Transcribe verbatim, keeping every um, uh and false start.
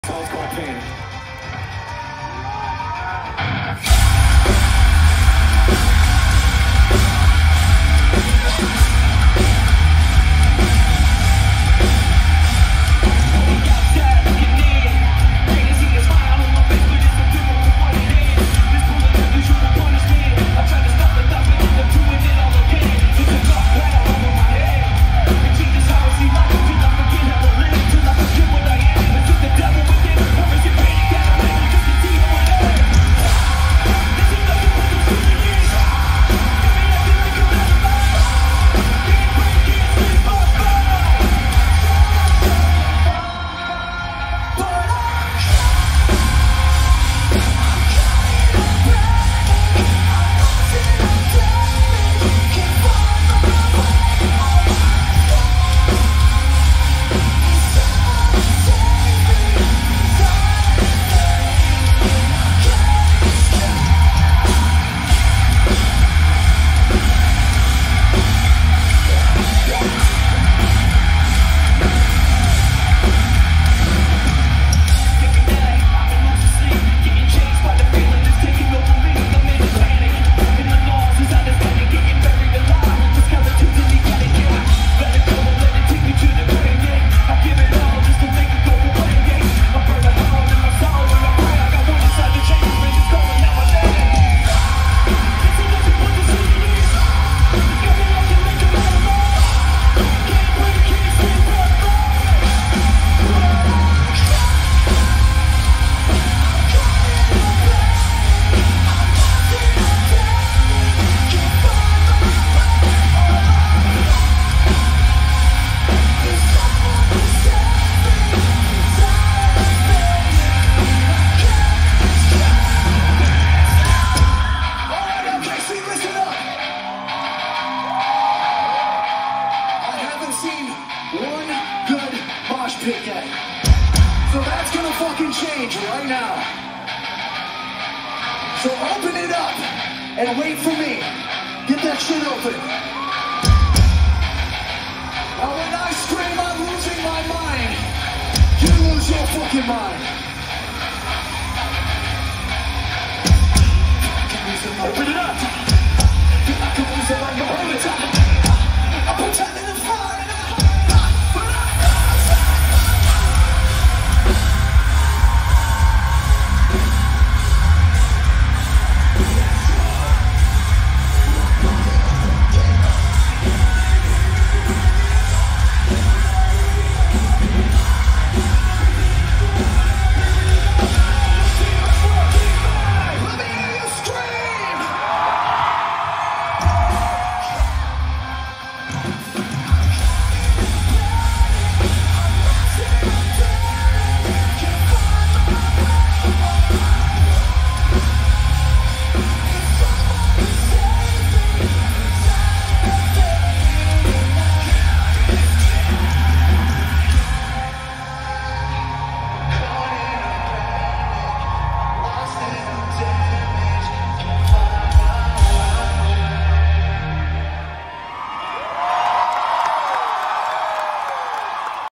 Song's called Pain. Pit yet. So that's gonna fucking change right now. So open it up and wait for me. Get that shit open. Now when I scream I'm losing my mind, you lose your fucking mind.